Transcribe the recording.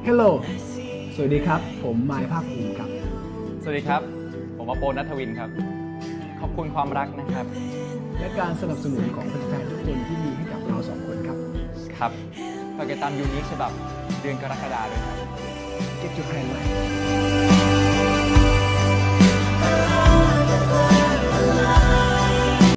Hello สวัสดีครับผมมายภาคภูมิครับสวัสดีครับผมวโปณัฐวินครับขอบคุณความรักนะครับและการสนับสนุนของแฟนๆทุกคนที่มีให้กับเราสองคนครับครับฝากติดตามยูนิคฉบับเดือนกรกฎาคมด้วยครับ Get your hand right